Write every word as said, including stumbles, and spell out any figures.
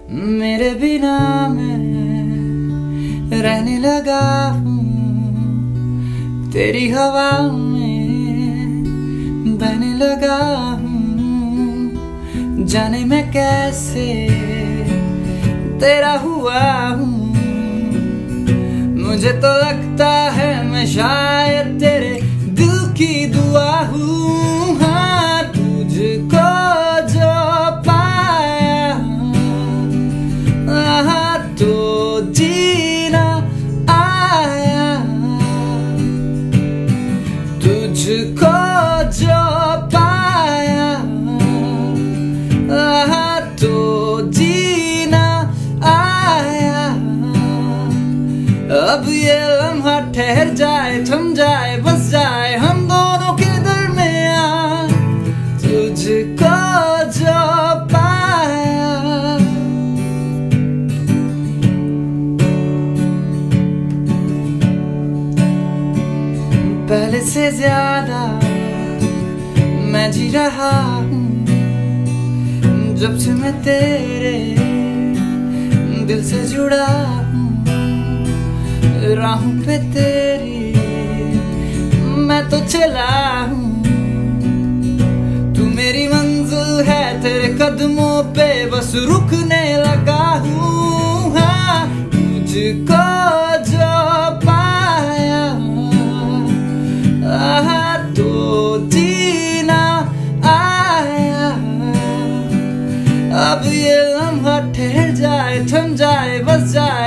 मेरे बिना मैं रहने लगा हूँ, तेरी हवा में बहने लगा हूँ। जाने मैं कैसे तेरा हुआ हूँ, मुझे तो लगता है मैं शायद तेरे दिल की दुआ हूँ। हाँ, तुझको जो पाया हाँ, तो जीना आया। तुझको जो पाया हाँ, तो जीना आया। अब ये लम्हा ठहर जाए, थम जाए, बस जाए हम दोनों के दरमियां। तुझको जो पाया पहले से ज्यादा मैं जी रहा हूँ, जब से मैं तेरे दिल से जुड़ा हूँ। राहों पे तेरी मैं तो चला हूँ, तू मेरी मंजिल है, तेरे कदमों पे बस रुकने लगा हूँ। हाँ, तुझको जो पाया हाँ, तो जीना आया। अब ये लम्हा ठहर जाए, थम जाए, बस जाए